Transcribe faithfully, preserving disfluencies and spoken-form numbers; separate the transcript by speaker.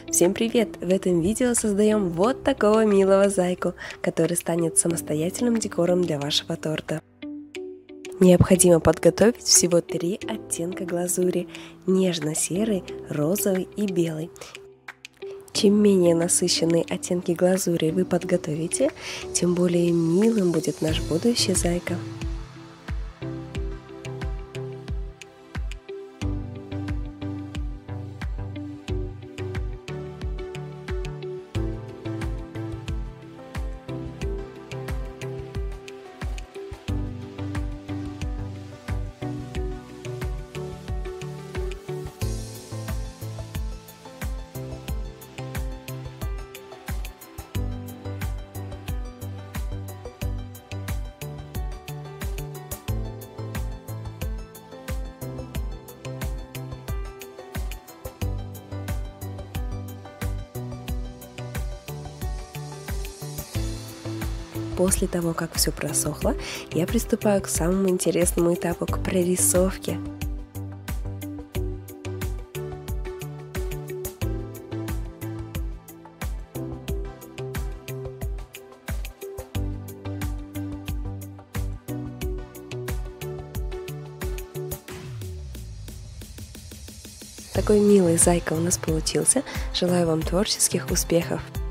Speaker 1: Всем привет! В этом видео создаем вот такого милого зайку, который станет самостоятельным декором для вашего торта. Необходимо подготовить всего три оттенка глазури: нежно-серый, розовый и белый. Чем менее насыщенные оттенки глазури вы подготовите, тем более милым будет наш будущий зайка. После того, как все просохло, я приступаю к самому интересному этапу, к прорисовке. Такой милый зайка у нас получился. Желаю вам творческих успехов!